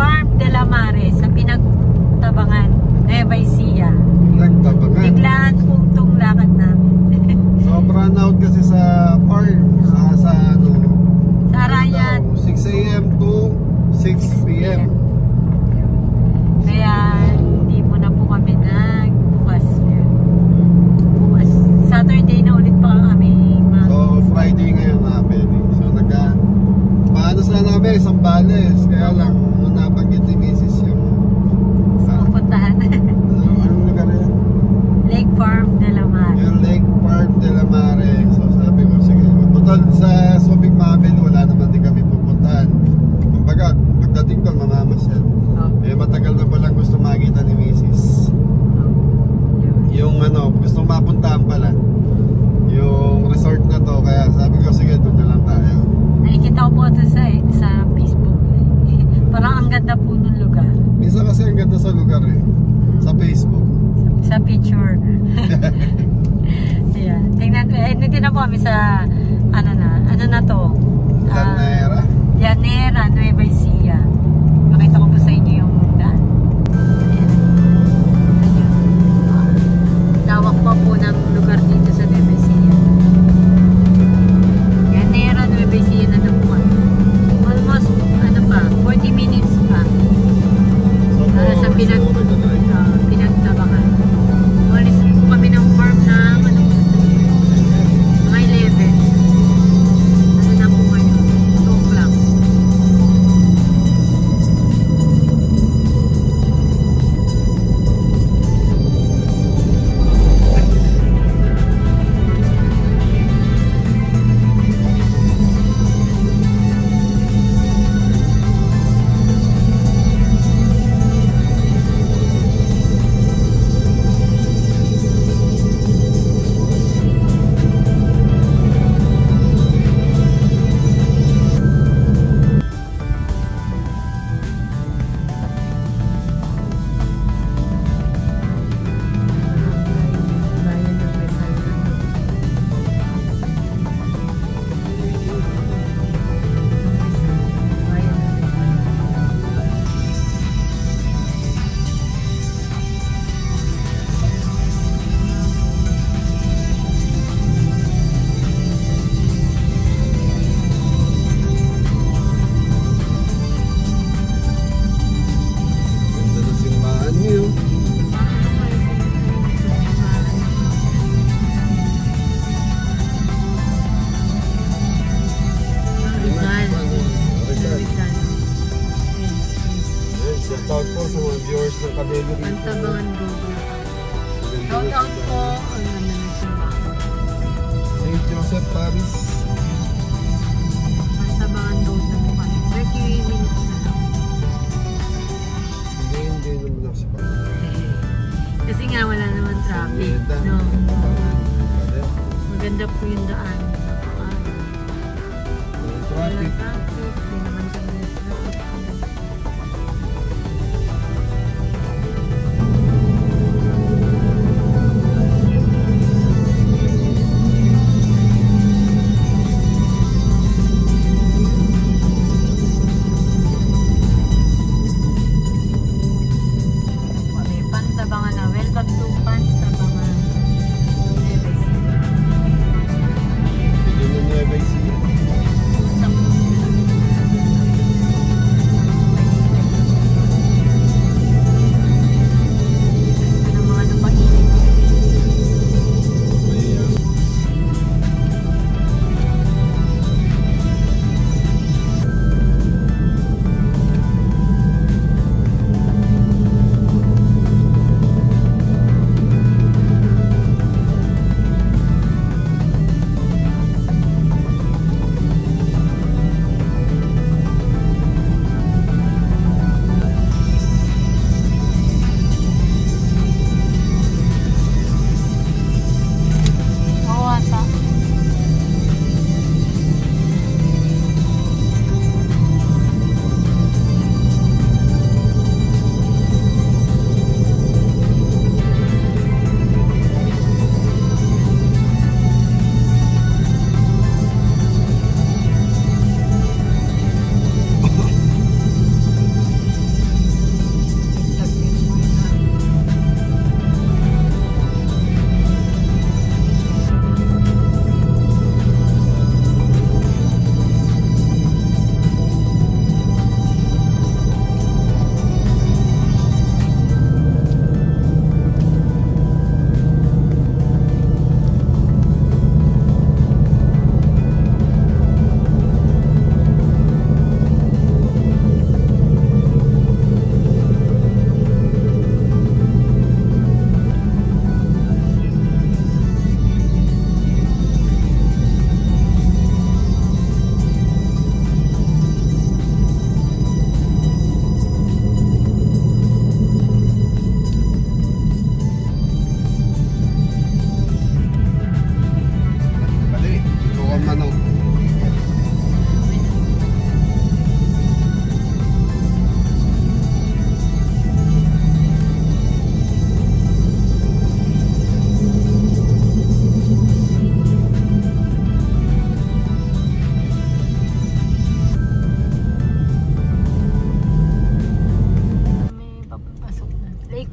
Farm de la Mare sa Pinagtabangan, Nueva Ecija. Pinagtabangan? Biglaan po itong lakad namin. Sobrang out kasi sa farm. Sa ano? Sa Arayat. 6 AM to 6 PM. Kaya hindi mo na po kami nagbukas. Bukas Saturday na ulit pa kami. So Friday ngayon namin. So paano sana namin? Sambales. Kaya lang nabanggit ni Mrs. yung pupuntahan. Anong lugar yan? Lake Farm de la Mare. Yung Lake Farm de la Mare. So sabi ko, sige. Total sa Subic Mabel, wala naman din kami pupuntahan. Kumbaga, pagdating doon, mamamasyal. Eh, matagal na palang gusto makita ni Mrs. Yung ano, gusto mapuntahan pala. Yung resort na to, kaya sabi ko, sige, doon na lang tayo. Nakikita ko po ito sa Facebook. Parang ang ganda po ng lugar. Minsan kasi ang ganda sa lugar eh. Sa Facebook. Sa picture. Ayan. Tingnan, hindi na po kami sa ano na to? Llanera? Llanera, Nueva Ecija. Makita ko po sa inyo yung daan. Ayan. Lawak pa po ng lugar dito sa Nueva Ecija. Llanera, Nueva Ecija na po kami. Almost, 40 minutes pa. So, para sa Pinagtabangan. Walis po kami ng farm na mga 11. Ano na po ngayon? 2 o'clock. Shoutout po sa mga viewers ng Cabello Rio. Pantabangan Google. Shoutout po. Ang naman ng simbahan. St. Joseph Paris. Pantabangan Road na po kami. 30 minutes na lang. Hindi naman ako sa Paris. Kasi nga wala naman traffic. No. Maganda po yung daan. Wala Traffic. traffic. Hindi naman kami traffic. Pantabangan na. Welcome to Pantabangan. Nueva Ecija. Hindi mo Nueva Ecija.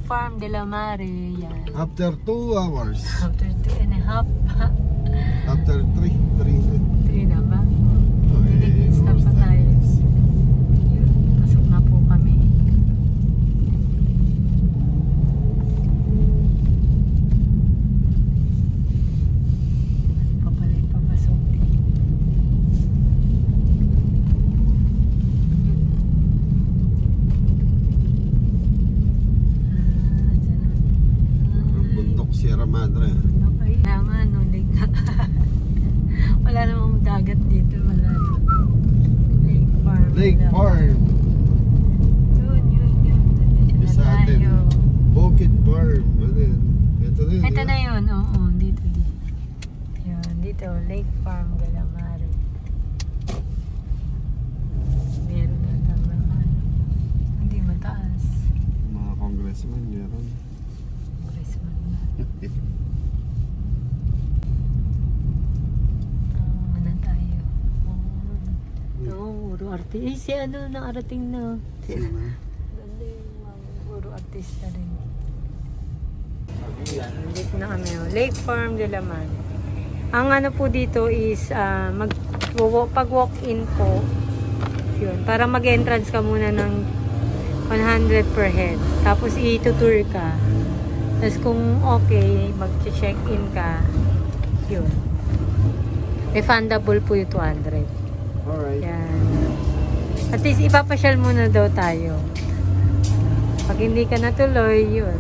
Farm de la Mare. Yan. After 2 hours. After 2.5. After 3. 3 na ba? Okay, Stop pa tayo. Yun, pasok na po kami. Papalay papasok. Bundok Sierra Madre. Wala namang dagat dito. Wala naman. Lake Farm. Lake Farm. Yun. Nandito na Sa atin. tayo. Bukid Farm. Ano yun? Ito na yun. Ito na yun. Oo, dito. Yun, dito. Lake Farm de la Mare. Meron na tama. Hindi mataas. Mga congressman meron. Congressman na. Puro artist. Si ano nakarating na. Sino? Ganda yung puro artista rin. Dito na kami. Lake Farm de la Mare. Ang ano po dito is pag walk-in po. Yun. Para mag-entrance ka muna ng 100 per head. Tapos i-tour ka. Tapos kung okay, mag-check-in ka. Yun. Refundable po yung 200. Alright. Yan. At least ipapasyal muna daw tayo. Pag hindi ka natuloy, yun.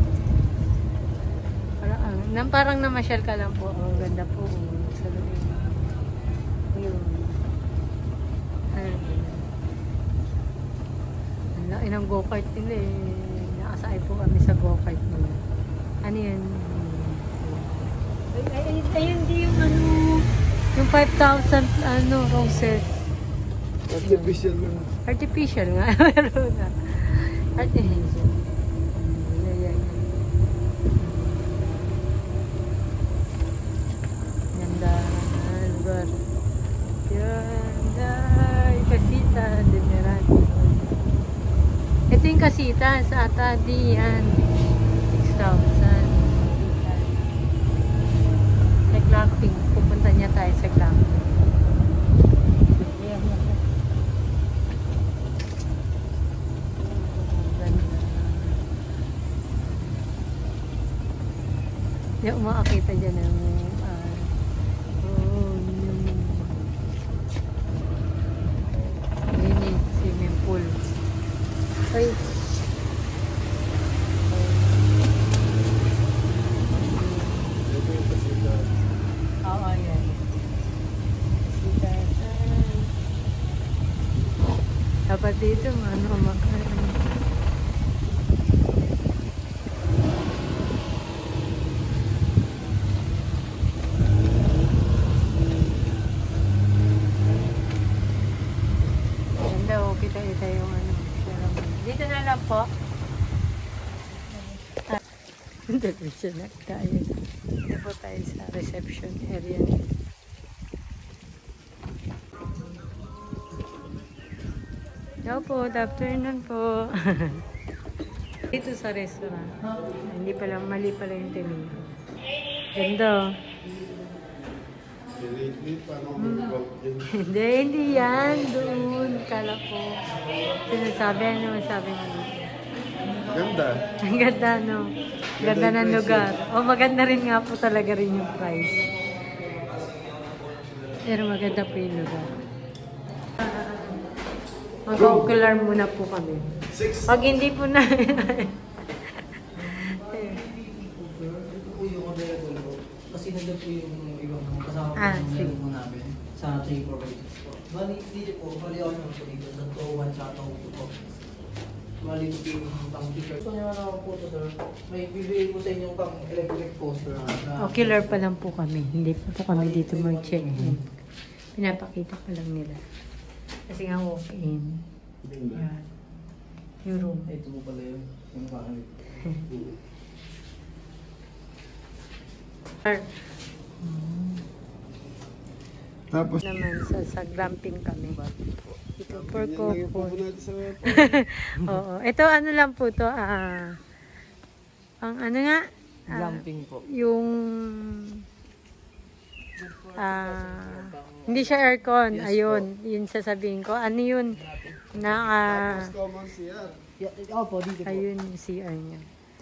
Parang namasyal ka lang po. Ang ganda po. Sa loob. Yun. Ang laki ng go-kart nila eh. Nakasakay po kami sa go-kart nila. Ano yun? Ayun di yung ano. Yung 5,000 roses. Artificial lang. Artificial nga. Meron na. Artificial. Yan. Ganda. Lugar. Ganda. Yung kasita. Dimeran. Ito yung kasita sa Atadi. Yan. 6,000. Sa glamping. Pupunta niya tayo sa glamping. Yung makakita dyan ng mini swimming pool. Ay. Oo, yan. Dapat dito, makain. Kita yung ano. Dito na lang po. Dito na tayo. Dito po tayo sa reception area. Hello po, good afternoon po. Dito sa restaurant. Hindi pala, mali pala yung tinig. Ganda. Hindi yan. Doon. Kala ko. Sinasabi, ano sabi mo? Ganda. Ang ganda, no? Ganda ng lugar. O, maganda rin nga po talaga rin yung price. Pero maganda po yung lugar. Mag-ocular muna po kami. Pag hindi po na... Kasi nandun po yung ibang kasama po namin sa 3 properties po. Bali, dito po, bali ako naman po dito sa Towan sa Towan po. Bali po yung pang t-shirt. So, nyo naman po ito, sir. May bibigay po sa inyo pang electric poster. Ocular pa lang po kami. Hindi po kami dito mag-check-in. Pinapakita pa lang nila. Kasi nga walk-in. Yan. Yung room. Ito po pala yun. Yung parang Tapos naman sa glamping kami. Ito for couple. Oo. Ito ano lang po to. Pang ano nga? Glamping po. Yung hindi siya aircon. Yes, Ayun, yun sasabihin ko. Ano yun? Tapos common CR. Opo, dito po. Ayun yung CR niya.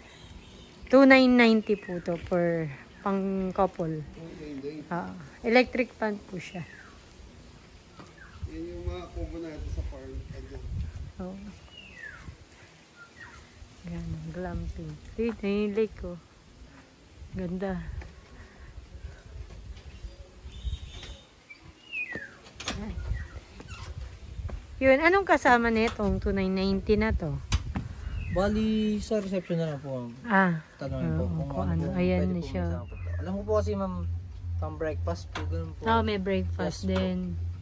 2,990 po to per pang couple. Electric fan po siya. Yan yung mga kubo natin sa farm. Oh. Yan, glamping. Dito yung lake ko. Ganda. Yan. Yun, anong kasama nitong 2,990 na to? Bali, sa reception na lang po. Tanongin po kung ano. Ayan na pwede po siya. masama po. Alam mo po kasi ma'am, pang breakfast po, ganun po. May breakfast Yes, din.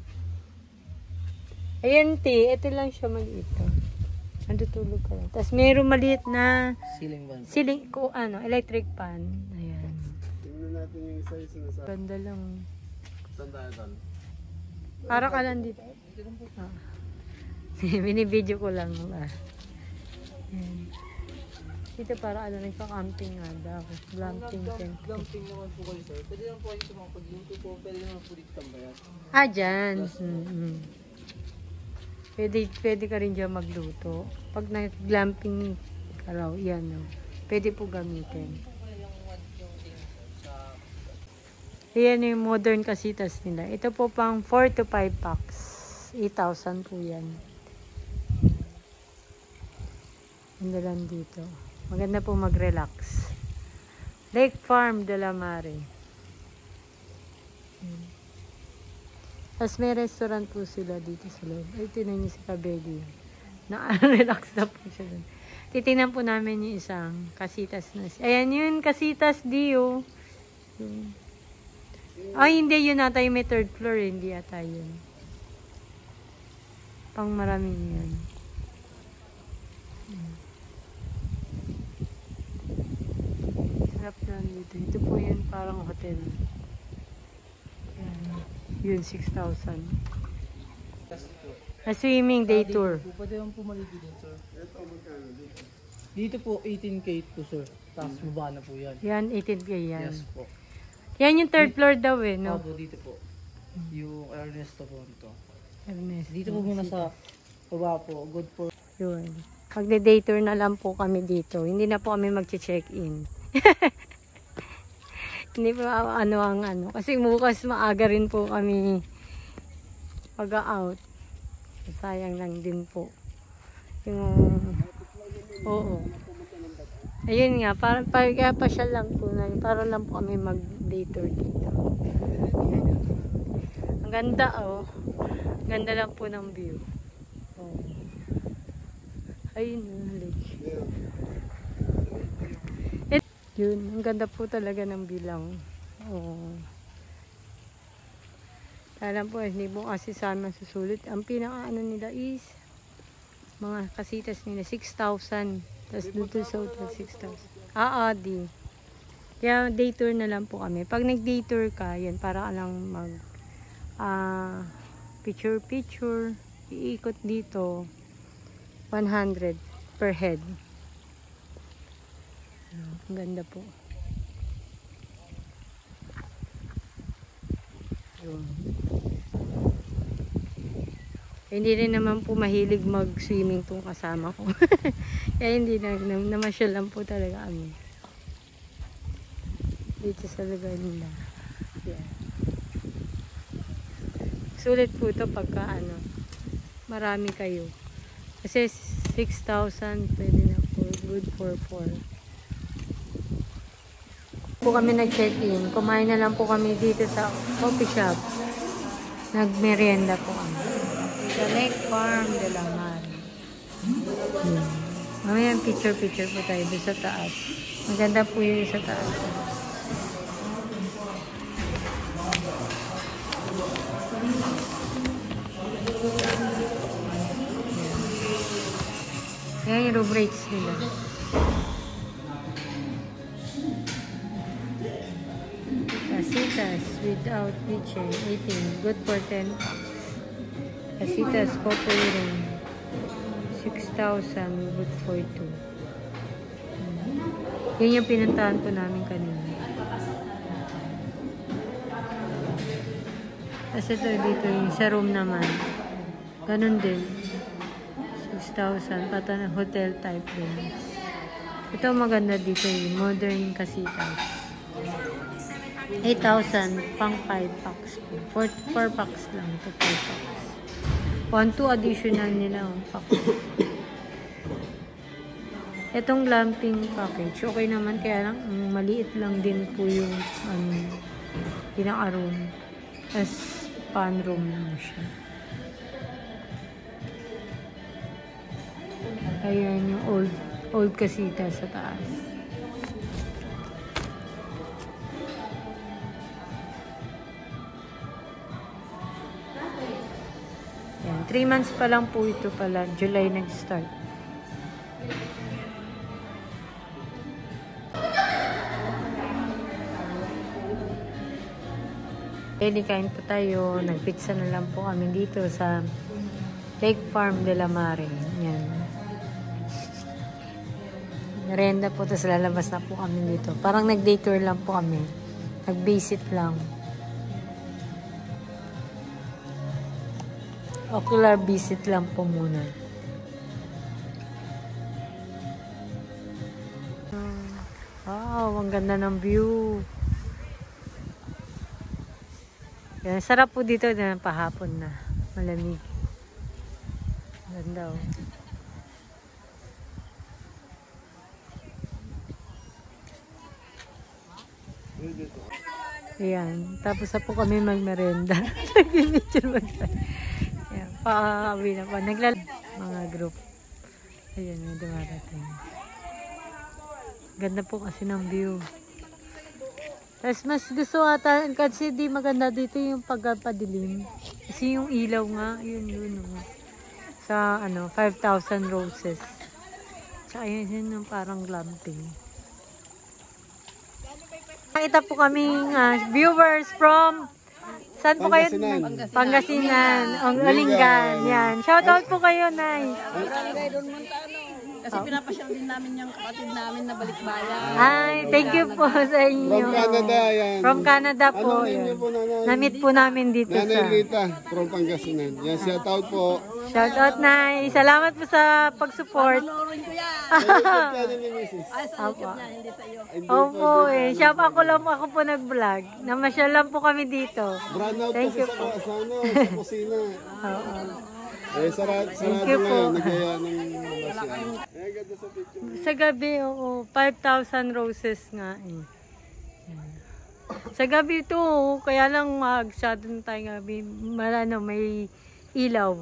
Ayan, ito lang siya maliit. Andutulog ka lang. Tapos mayroon maliit na Ceiling fan. ceiling ko, electric fan. Ayan. Tingnan natin yung isa yung sinasabi. Ganda lang. Saan tayo tol? Para ka lang dito. Binibideo ko lang. Ayan. Dito para nagka-camping nga daw. Glamping tent. Glamping naman po kayo sir. Pwede naman po kayo sa mga pag-luto po. Pwede naman po dito tambayan. Dyan. Pwede ka rin dyan magluto. Pag nag-glamping ka raw, yan. Pwede po gamitin. Ayan yung modern kasitas nila. Ito po pang 4 to 5 packs. 8,000 po yan. Ganda lang dito. Maganda po mag-relax. Lake Farm de la Mare. Tapos may restaurant po sila dito sa loob. Ay, tinan niyo si Kabeli. Na-relax na po siya dun. Titingnan po namin yung isang kasitas na. Ayan yun, kasitas Dio. Ay, hindi yun ata yung may third floor. Hindi ata yun. Pang maraming yun. Sarap lang dito. Ito po yun parang hotel. Yun, 6,000. Swimming day tour. Pwede naman po maligo din sir. Ito magkano dito? Dito po 18K po sir. Tapos baba na po yan. Yan, 18K yan. Yes po. Yan yung third floor daw no? Opo, dito po. Yung Ernesto po ito. Ernest. Dito po muna sa baba po. Good for... Yun. Pag-day tour na lang po kami dito. Hindi na po kami mag-check-in. Hindi pa ang kasi bukas maaga rin po kami pag-out. Sayang lang din po. Oo. Ayun nga, kaya pa siya lang po para lang po kami mag-day tour dito. Ang ganda Ganda lang po ng view. Ayun, lake. Yun, ang ganda po talaga ng bilang. Alam po, hindi po kasi saan masusulit. Ang pinaka nila is mga kasitas nila 6,000. Tapos dito sa hotel 6,000. Di. Kaya day tour na lang po kami. Pag nag-day tour ka, yan, para ka lang mag picture. Iikot dito 100 per head. Ang ganda po. Yun. Hindi rin naman po mahilig mag-swimming tong kasama ko. Kaya hindi namasyal lang po talaga kami. Dito sa lugar nila. Yeah. Sulit po ito pagka marami kayo. Kasi 6,000 pwede na po. Good for 4. Po kami nag-check-in. Kumain na lang po kami dito sa coffee shop. Nagmerienda po kami. The Lake Farm de la Mare. Mamaya picture po tayo doon sa taas. Maganda po yung sa taas. Ayan yung room rates nila. Casitas without kitchen, 18. Good for 10 bucks. Casitas couple room, 6,000. Good for 2. Yun yung pinuntahan po namin kanina. Kasi ito dito yung sa room naman. Ganun din. 6,000. Pata na hotel type din. Ito maganda dito yung modern casitas. 8,000 pang 5 packs po. 4 packs lang. Ito 4 packs. 1-2 additional nila ang pack. Itong glamping package, okay naman, kaya lang maliit lang din po yung pinaka-room. As pan room lang siya. Ayan yung old casita sa taas. Ayan, 3 months pa lang po ito pala. July nag-start. Pwede kain po tayo. Nagpizza na lang po kami dito sa Lake Farm de la Mare. Yan. Merenda po. Tapos lalabas na po kami dito. Parang nag-day tour lang po kami. Nag-visit lang. Ocular visit lang po muna. Wow, ang ganda ng view. Yan, sarap po dito na pahapon na. Malamig. Ganda oh. Ayan. Tapos na po kami magmerenda. Nag-picture ba tayo? Ayan. Pakakawi na pa. Mga group. Ayan. May dumarating. Ganda po kasi ng view. Tapos mas gusto ata, kasi di maganda dito yung pagpadilim. Kasi yung ilaw nga, yun. Sa 5,000 roses. Tsaka yun yung parang glamping. Nakita po kaming viewers from, saan po kayo? Pangasinan. Olinggan. Yan. Shoutout po kayo, Nay. Kasi pinapasyal din namin yung kapatid namin na balikbayan. Ay, thank you po sa inyo. From Canada, yan. From Canada po. Anong inyo po, Nanay? Na-meet po namin dito Nanay sa... Rita, from Pangasinan. Yan, shout out po. Shout out, Nay. Salamat po sa pag-support. Panoorin ko yan. Ano ni Mrs.? Ay, sa YouTube niya, hindi sa iyo. Opo eh. Siya pa ako po nag-vlog. Namasyal lang po kami dito. Brand out Thank kasi you sa, po. sa kusina. Oo. Sarado you po. ngayon. Nagaya ng masya. Ganda sa picture. Sa gabi, oo. 5,000 roses nga eh. Yan. Sa gabi ito, kaya lang mag-shadow tayo gabi. May ilaw.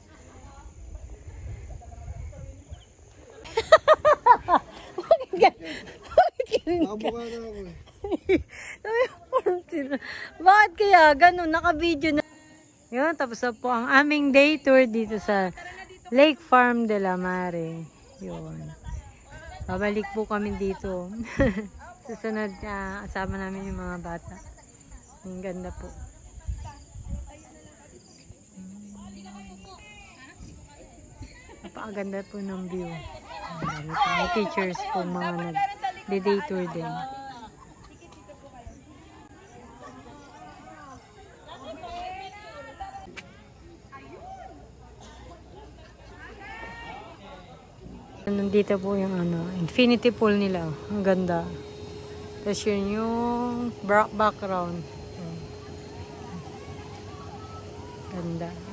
Nakabuka na ako eh. Bakit kaya ganun? Naka-video na. Yun, tapos na po ang aming day tour dito sa Lake Farm de la Mare. Yun. Babalik po kami dito. Susunod kasama namin yung mga bata. Ang ganda po. Napakaganda po ng view. May teachers po mga nag-day tour din. Nandito po yung infinity pool nila. Ang ganda. Tapos yun yung background. Ganda.